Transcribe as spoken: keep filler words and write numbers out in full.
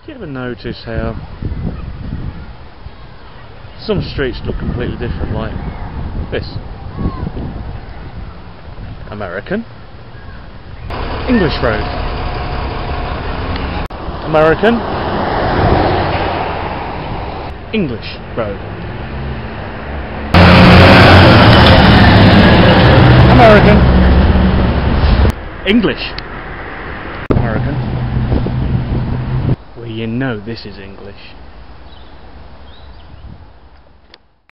Do you ever notice how some streets look completely different, like this? American. English road. American. English road. American. English. American. Well, you know this is English.